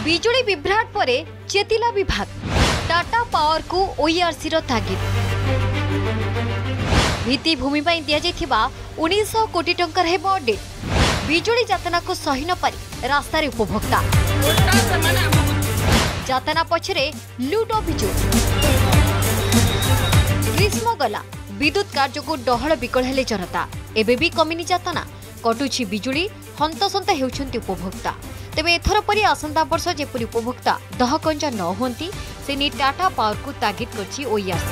बिजुली विभ्राट परे चेतिला विभाग टाटा पावर को ओईआरसी तागिद भित्तिभूमि दिया 1900 कोटी टंकार हेब ऑडिट बिजुली जातना को सही न पारी रास्तार उपभोक्ता जातना पछरे लुट अभियोग ग्रीष्म गला विद्युत कार्य को डहल विकल हेले जनता एबे भी कमिनी जातना कटुछि बिजुली हंतसंत हेउछन्ति उपभोक्ता तेबे एथर परी आसंता वर्ष जेपरी उपभोक्ता दहकंजा न होंती से नि टाटा पावर को तागिद करछि ओईआरसी।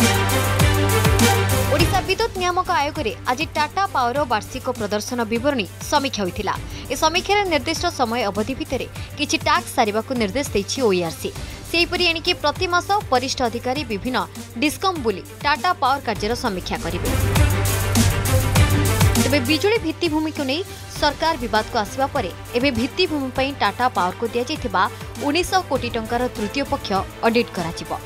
ओडिशा विद्युत नियामक आयोग रे आज टाटा पावर वार्षिक प्रदर्शन विवरणी समीक्षा होइथिला। ए समीक्षा निर्दिष्ट समय अवधि भितरे किछि टास्क सारिबाकू निर्देश दैछि ओईआरसी। सेहीपरि एणिके प्रति मास वरिष्ठ अधिकारी विभिन्न डिस्कम बुली टाटा पावर कार्यर समीक्षा करिवे। तेबे बिजुली भित्तिभूमि को नहीं सरकार विवाद को आसिबा परे एबे भित्तिभूमि पई टाटा पावर को दिया जायथिबा 1900 कोटी टंकार तृतीय पक्ष ऑडिट कराजिबो।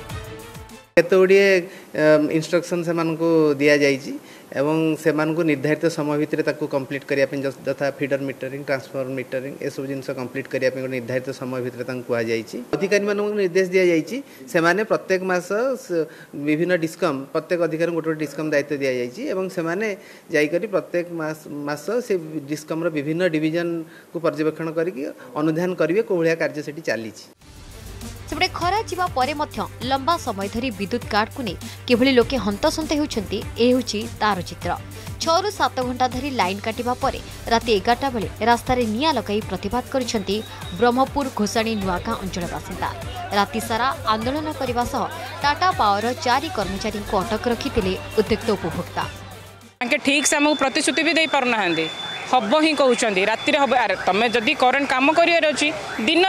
केतोड़िए इंस्ट्रक्शन से मानको दिया जाइछि एवं से मानको निर्धारित समय भितर ताको कंप्लीट करिया पे तथा फीडर मीटरिंग ट्रांसफॉर्मर मीटरिंग ए सब जिनस कंप्लीट करिया पे निर्धारित समय भितर ताको कुआ जाइछि। अधिकारी मानको निर्देश दिया जाइछि से माने प्रत्येक मास विभिन्न डिस्कम प्रत्येक अधिकारी गोटे डिस्कम दायित्व दिया जाइछि एवं से माने जाई करी प्रत्येक मास से डिस्कम रो विभिन्न डिवीजन को पर्यवेक्षण करिकि अनुधान करिवे को भलिया कार्य सेठी चालिछि। सेपटे खरा जीवा परे मध्य लंबा समय धरी विद्युत काट को नहीं किभली लोके हंतसंत होउछन्ति ए होछि तार चित्र। 6 ରୁ 7 घंटा धरी लाइन काटिबा परे राति 11टा बेले रास्ता रे निया लगाई प्रतिवाद करिसन्ति ब्रह्मपुर घोषाणी नुआका अंचल बासिंदा। राति सारा आंदोलन करबा सह टाटा पावर 4 कर्मचारी को अटक रखिथिले उत्त्यक्त उपभोक्ता। तांके ठीक से हमहु प्रतिश्रुति भी दे पारनाहांदी हब ही कहते राति हम अरे तुम जदि करेन्ट कम कर दिन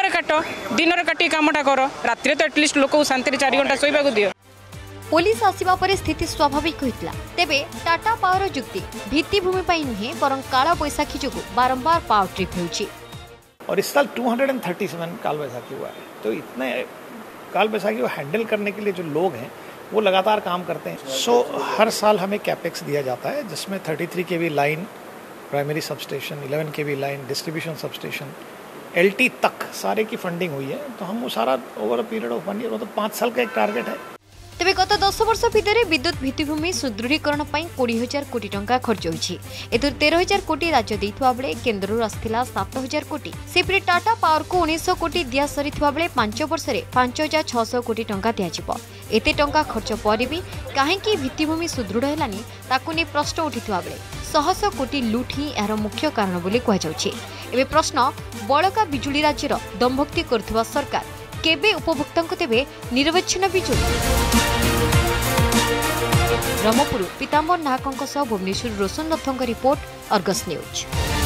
में काटी कमटा कर राति तो एटलिस्ट लोक शांति 4 घंटा शोवा दियो। पुलिस आसिबा परे स्थिति स्वाभाविक होइतला। तेबे टाटा पावर जुक्ति भित्तिभूमि पई नुहे बरं काला बैसाखी जोगु बारंबार पावर ट्रिप होउछि। और इस साल 237 काल बैसाखी हुआ है तो इतने काल बैसाखी को हैंडल करने के लिए जो लोग हैं वो लगातार काम करते हैं। हर साल हमें कैपेक्स दिया जाता है जिसमें 33 kV line primary substation 11 kV line distribution substation LT तक सारे की फंडिंग हुई है तो हम वो सारा over a period of 1 year तो 5 साल का एक टारगेट है। तेबे गत 10 वर्ष भितर विद्युत भित्तिभूमि सुदृढ़ीकरण पई 20,000 कोटी टंका खर्च होइछि। एतुर 13,000 कोटी राज्य दैथुवा बेले केंद्रରୁ आस्थिला 7,000 कोटी। सेपरि टाटा पावर को 1900 कोटी दिया सरिथुवा बेले 5 वर्ष रे 5,600 कोटी टंका दियाजिबो। एते टंका खर्च परि भी काहेकि भित्तिभूमि सुदृढ़ हेलानी ताकु ने प्रश्न उठिथुवा बेले 100 कोटी लूट ही यार मुख्य कारण बोली कह जाउछि। एबे प्रश्न बळका बिजुली राज्यर दमभक्ति करथुवा सरकार केबे उपभोक्ता को देबे निरवच्छिन्न बिजुली। ब्रह्मपुर पीताम्बर नाहकंक सह भुवनेश्वर रोशन रथंग रिपोर्ट अर्गस न्यूज।